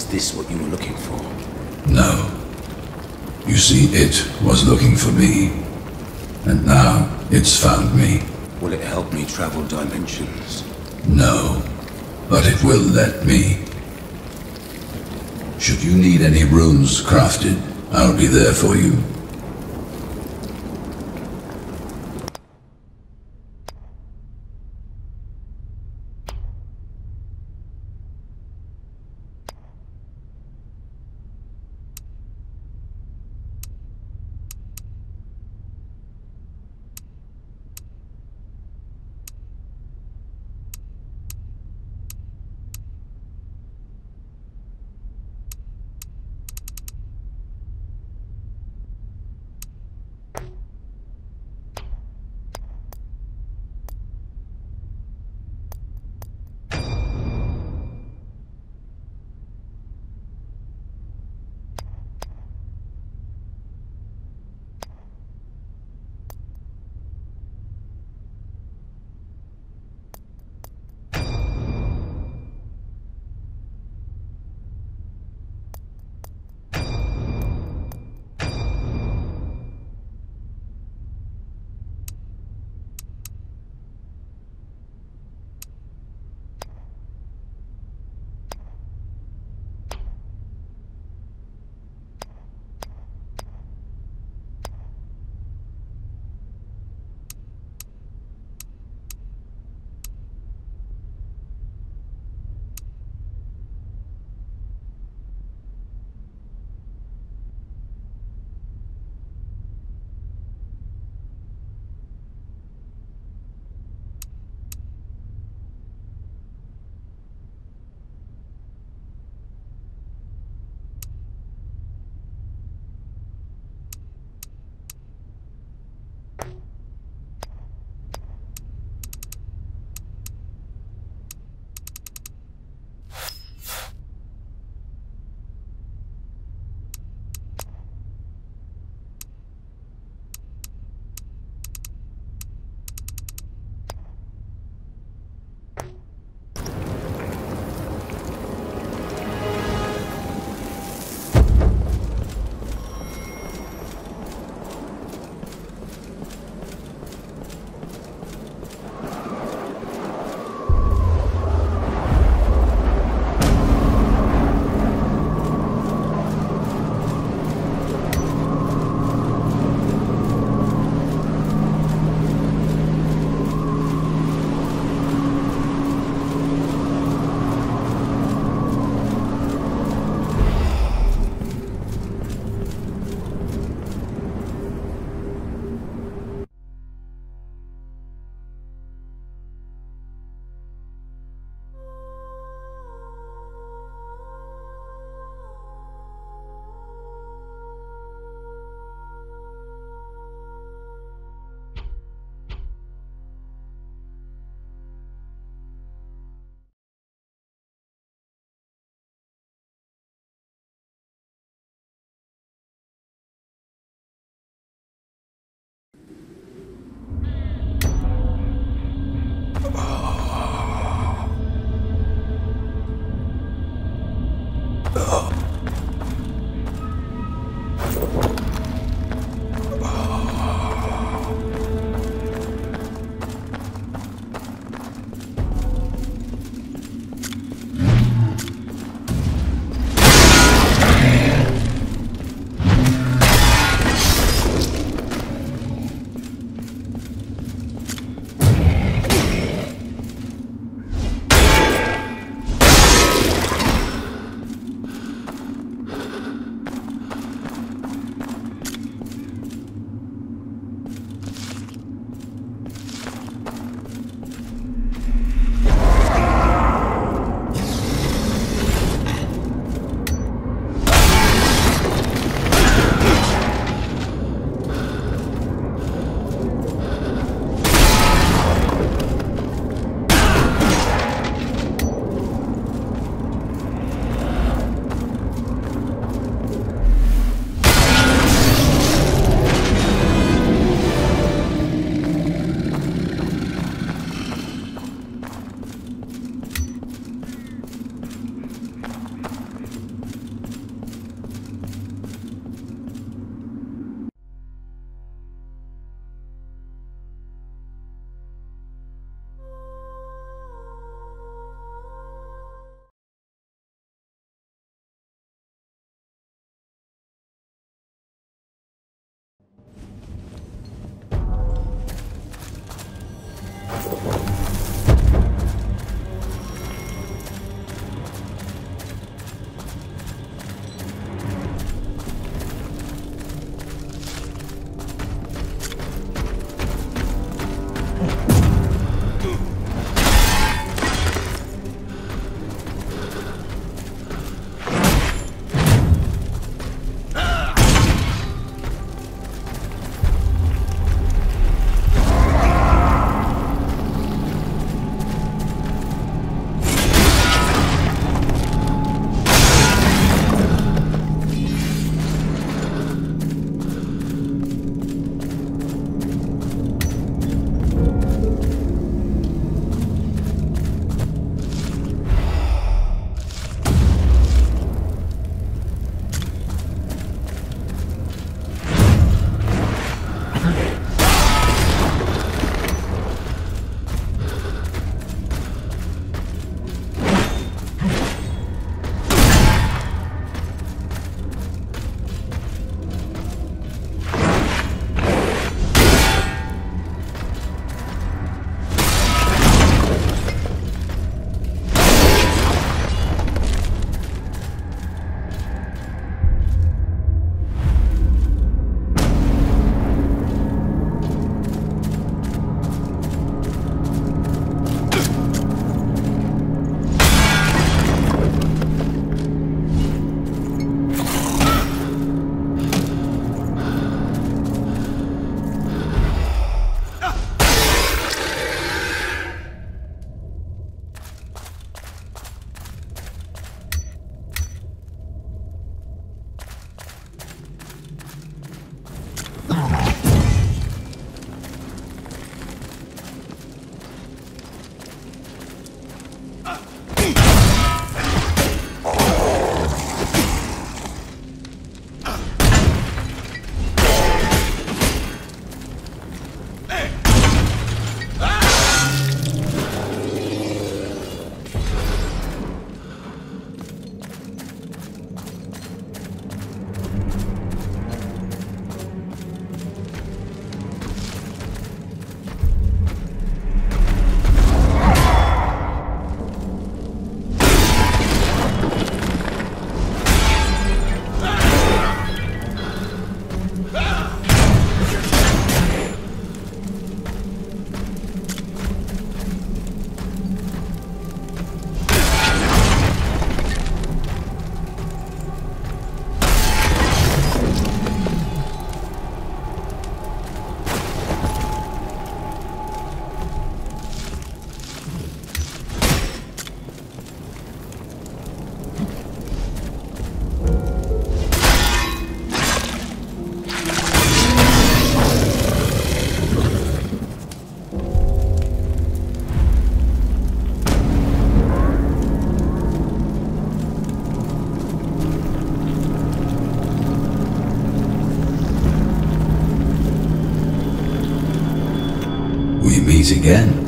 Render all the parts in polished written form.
this what you were looking for? No. You see, it was looking for me. And now, it's found me. Will it help me travel dimensions? No. But it will let me. Should you need any runes crafted, I'll be there for you. we meet again.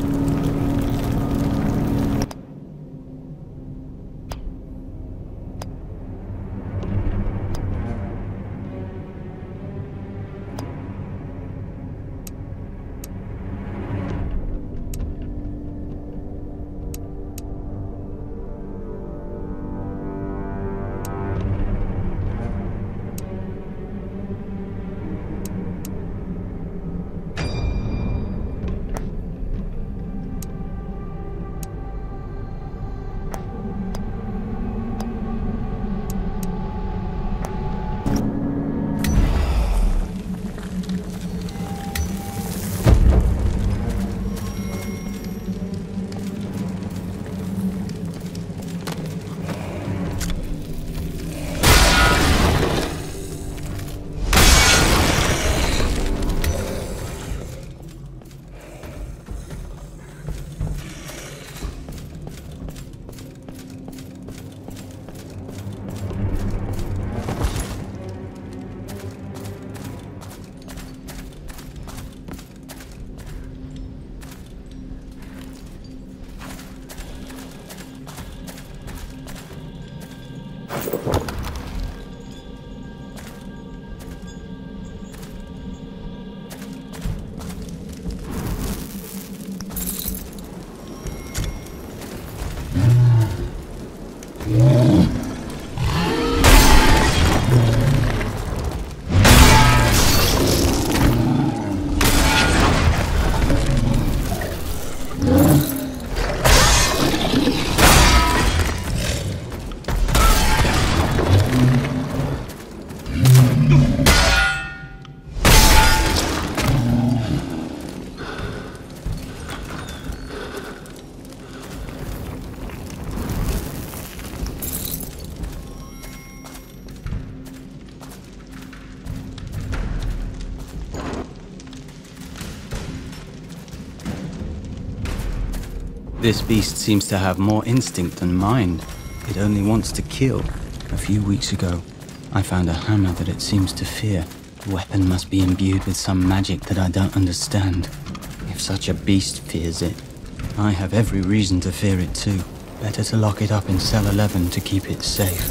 This beast seems to have more instinct than mind. It only wants to kill. A few weeks ago, I found a hammer that it seems to fear. The weapon must be imbued with some magic that I don't understand. If such a beast fears it, I have every reason to fear it too. Better to lock it up in cell 11 to keep it safe.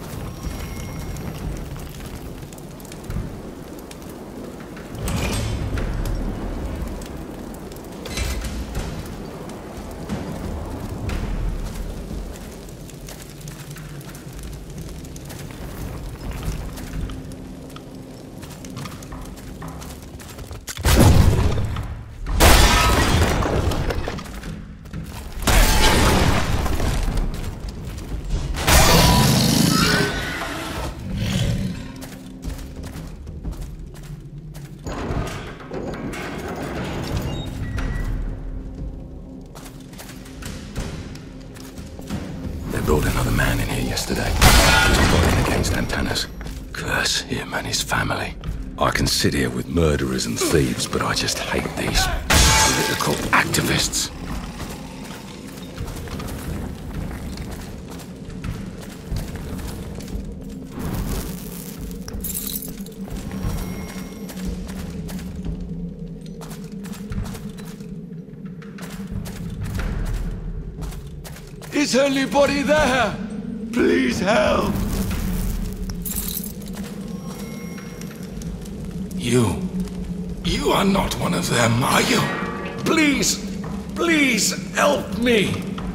Brought another man in here yesterday. He was plotting against Antanas. Curse him and his family. I can sit here with murderers and thieves, but I just hate these political activists. Is anybody there? Please help! You are not one of them, are you? Please, please help me!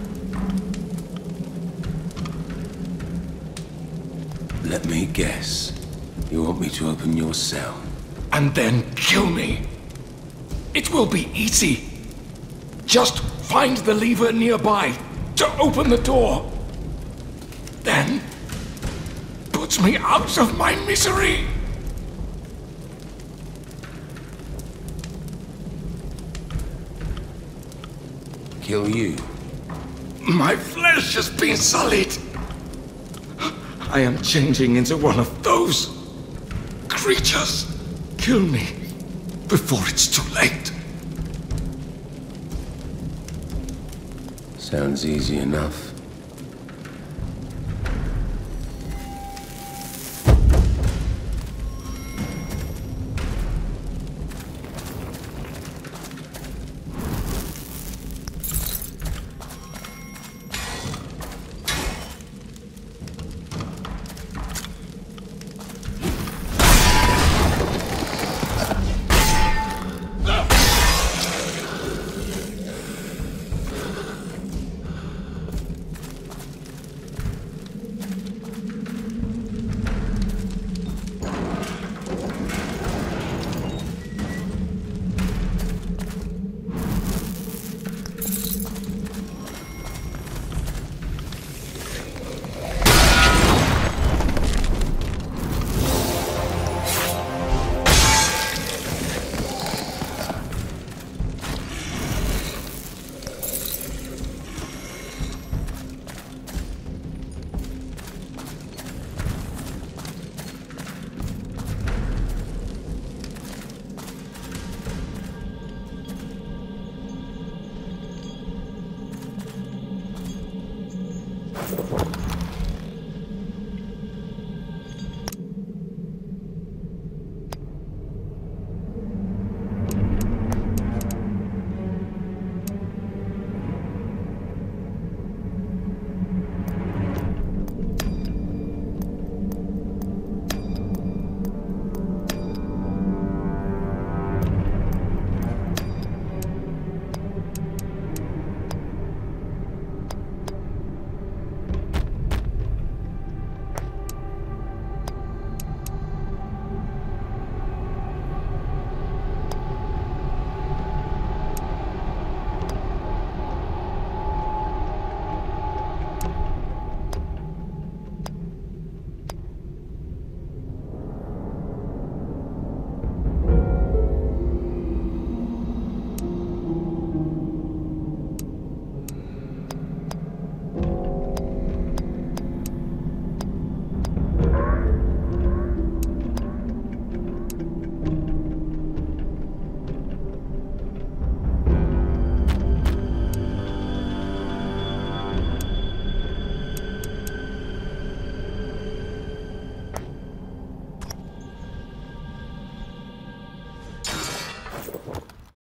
Let me guess. You want me to open your cell? And then kill me. It will be easy. Just find the lever nearby to open the door. Then put me out of my misery. Kill you? My flesh has been sullied. I am changing into one of those creatures. Kill me before it's too late. Sounds easy enough.